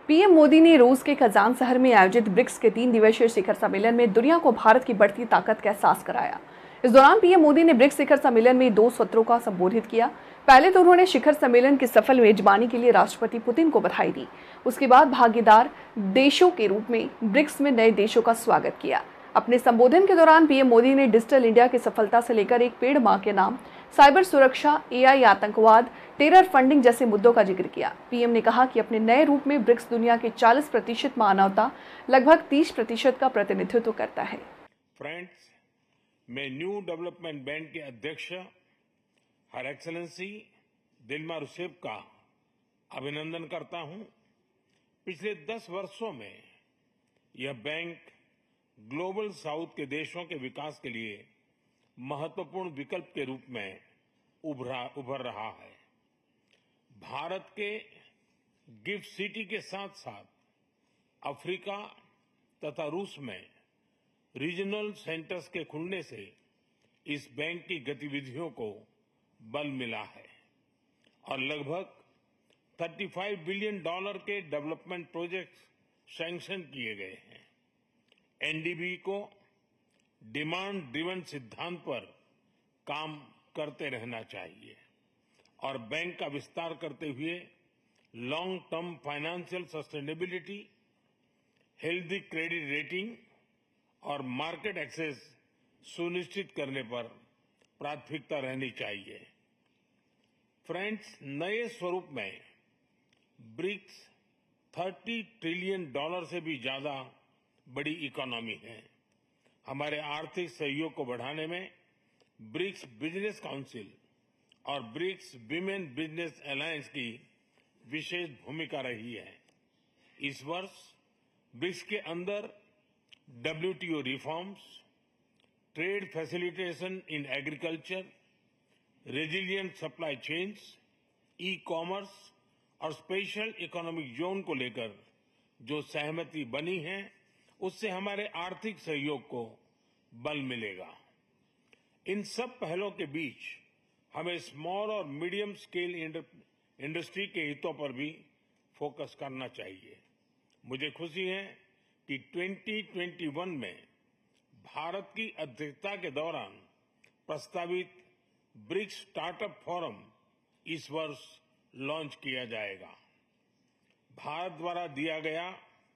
PM Modi ने रूस के कजान शहर में आयोजित ब्रिक्स के 3 दिवसीय शिखर सम्मेलन में दुनिया को भारत की बढ़ती ताकत का एहसास कराया। इस दौरान पीएम मोदी ने ब्रिक्स शिखर सम्मेलन में 2 सत्रों का संबोधित किया। पहले तो उन्होंने शिखर सम्मेलन की सफल मेजबानी के लिए राष्ट्रपति पुतिन को बधाई दी। उसके बाद भागीदार देशों के रूप में ब्रिक्स में नए देशों का स्वागत किया। अपने संबोधन के दौरान पीएम मोदी ने डिजिटल इंडिया की सफलता से लेकर एक पेड़ मां के नाम, साइबर सुरक्षा, एआई, आतंकवाद, टेरर फंडिंग जैसे मुद्दों का जिक्र किया। पीएम ने कहा कि अपने नए रूप में ब्रिक्स दुनिया के 40% मानवता, लगभग 30% का प्रतिनिधित्व करता है। फ्रेंड्स, मैं न्यू डेवलपमेंट बैंक के अध्यक्ष हर एक्सेलेंसी दिल्मा रूसेफ का अभिनंदन करता हूं। पिछले 10 वर्षों में यह बैंक ग्लोबल साउथ के देशों के विकास के लिए महत्वपूर्ण विकल्प के रूप में उभर रहा है। भारत के गिफ्ट सिटी के साथ साथ अफ्रीका तथा रूस में रीजनल सेंटर्स के खुलने से इस बैंक की गतिविधियों को बल मिला है और लगभग $35 बिलियन के डेवलपमेंट प्रोजेक्ट्स सैंक्शन किए गए हैं। एनडीबी को डिमांड ड्रिवन सिद्धांत पर काम करते रहना चाहिए और बैंक का विस्तार करते हुए long term financial sustainability, healthy credit rating और मार्केट एक्सेस सुनिश्चित करने पर प्राथमिकता रहनी चाहिए। फ्रेंड्स, नए स्वरूप में ब्रिक्स $30 ट्रिलियन से भी ज्यादा बड़ी इकोनॉमी है। हमारे आर्थिक सहयोग को बढ़ाने में ब्रिक्स बिजनेस काउंसिल और ब्रिक्स विमेन बिजनेस अलायंस की विशेष भूमिका रही है। इस वर्ष ब्रिक्स के अंदर WTO reforms, trade facilitation in agriculture, resilient supply chains, e commerce और स्पेशल इकोनॉमिक जोन को लेकर जो सहमति बनी है, उससे हमारे आर्थिक सहयोग को बल मिलेगा। इन सब पहलों के बीच हमें स्मॉल और मीडियम स्केल इंडस्ट्री के हितों पर भी फोकस करना चाहिए। मुझे खुशी है कि 2021 में भारत की अध्यक्षता के दौरान प्रस्तावित ब्रिक्स स्टार्टअप फोरम इस वर्ष लॉन्च किया जाएगा। भारत द्वारा दिया गया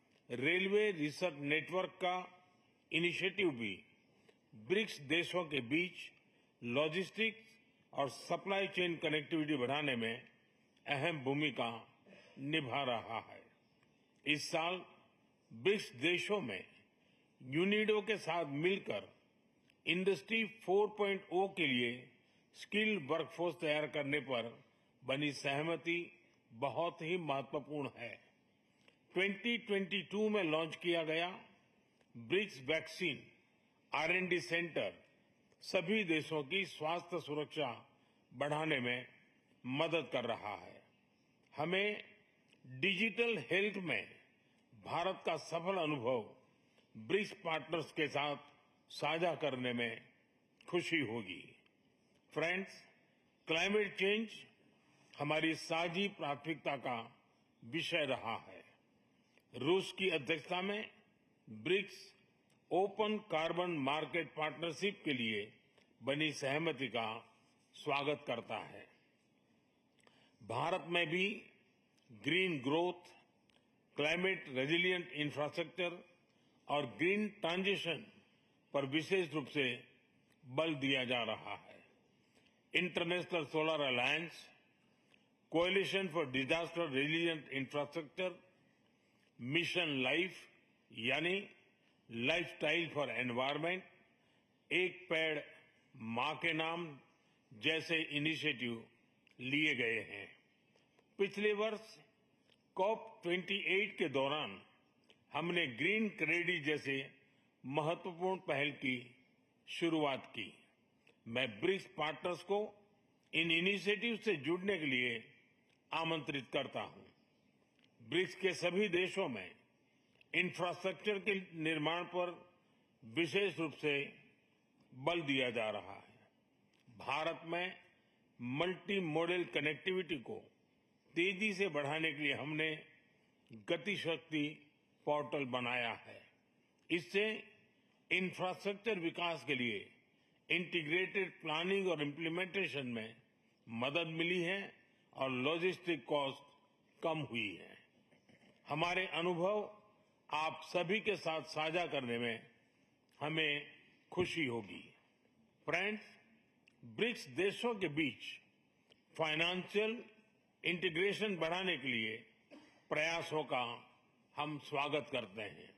रेलवे रिसर्च नेटवर्क का इनिशिएटिव भी ब्रिक्स देशों के बीच लॉजिस्टिक्स और सप्लाई चेन कनेक्टिविटी बढ़ाने में अहम भूमिका निभा रहा है। इस साल ब्रिक्स देशों में यूनिडो के साथ मिलकर इंडस्ट्री 4.0 के लिए स्किल्ड वर्कफोर्स तैयार करने पर बनी सहमति बहुत ही महत्वपूर्ण है। 2022 में लॉन्च किया गया ब्रिक्स वैक्सीन R&D सेंटर सभी देशों की स्वास्थ्य सुरक्षा बढ़ाने में मदद कर रहा है। हमें डिजिटल हेल्थ में भारत का सफल अनुभव ब्रिक्स पार्टनर्स के साथ साझा करने में खुशी होगी। फ्रेंड्स, क्लाइमेट चेंज हमारी साझी प्राथमिकता का विषय रहा है। रूस की अध्यक्षता में BRICS open carbon market partnership के लिए बनी सहमति का स्वागत करता है। भारत में भी green growth, climate resilient infrastructure और ग्रीन ट्रांजिशन पर विशेष रूप से बल दिया जा रहा है। International Solar Alliance, Coalition for Disaster Resilient Infrastructure, Mission LiFE यानी लाइफस्टाइल फॉर एनवायरमेंट, एक पेड़ मां के नाम जैसे इनिशिएटिव लिए गए हैं। पिछले वर्ष COP28 के दौरान हमने ग्रीन क्रेडिट जैसे महत्वपूर्ण पहल की शुरुआत की। मैं ब्रिक्स पार्टनर्स को इन इनिशिएटिव से जुड़ने के लिए आमंत्रित करता हूं। ब्रिक्स के सभी देशों में इंफ्रास्ट्रक्चर के निर्माण पर विशेष रूप से बल दिया जा रहा है। भारत में मल्टी मॉडल कनेक्टिविटी को तेजी से बढ़ाने के लिए हमने गतिशक्ति पोर्टल बनाया है। इससे इंफ्रास्ट्रक्चर विकास के लिए इंटीग्रेटेड प्लानिंग और इम्प्लीमेंटेशन में मदद मिली है और लॉजिस्टिक कॉस्ट कम हुई है। हमारे अनुभव आप सभी के साथ साझा करने में हमें खुशी होगी। फ्रेंड्स, ब्रिक्स देशों के बीच फाइनेंशियल इंटीग्रेशन बढ़ाने के लिए प्रयासों का हम स्वागत करते हैं।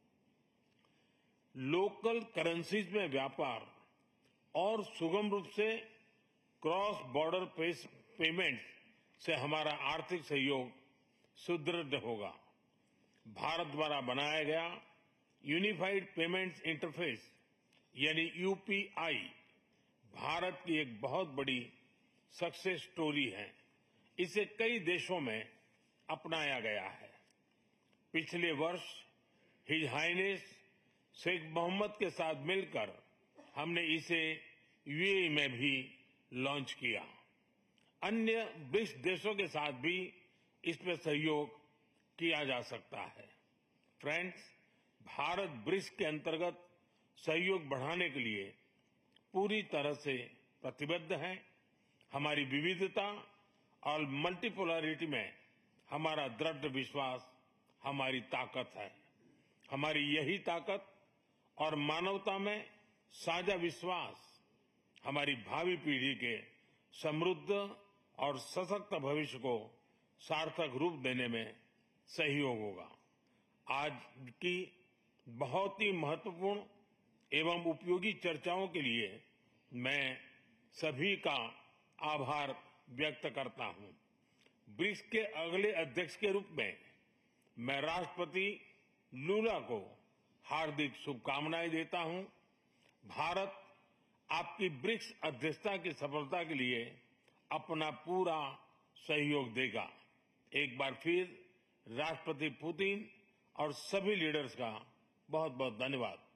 लोकल करेंसीज में व्यापार और सुगम रूप से क्रॉस बॉर्डर पेमेंट से हमारा आर्थिक सहयोग सुदृढ़ होगा। भारत द्वारा बनाया गया यूनिफाइड पेमेंट्स इंटरफेस यानी यूपीआई भारत की एक बहुत बड़ी सक्सेस स्टोरी है। इसे कई देशों में अपनाया गया है। पिछले वर्ष हिज हाइनेस शेख मोहम्मद के साथ मिलकर हमने इसे यूएई में भी लॉन्च किया। अन्य ब्रिक्स देशों के साथ भी इसमें सहयोग किया जा सकता है। फ्रेंड्स, भारत ब्रिक्स के अंतर्गत सहयोग बढ़ाने के लिए पूरी तरह से प्रतिबद्ध है। हमारी विविधता और मल्टीपोलरिटी में हमारा दृढ़ विश्वास हमारी ताकत है। हमारी यही ताकत और मानवता में साझा विश्वास हमारी भावी पीढ़ी के समृद्ध और सशक्त भविष्य को सार्थक रूप देने में सहयोग होगा। आज की बहुत ही महत्वपूर्ण एवं उपयोगी चर्चाओं के लिए मैं सभी का आभार व्यक्त करता हूं। ब्रिक्स के अगले अध्यक्ष के रूप में मैं राष्ट्रपति लूला को हार्दिक शुभकामनाएं देता हूं। भारत आपकी ब्रिक्स अध्यक्षता की सफलता के लिए अपना पूरा सहयोग देगा। एक बार फिर राष्ट्रपति पुतिन और सभी लीडर्स का बहुत बहुत धन्यवाद।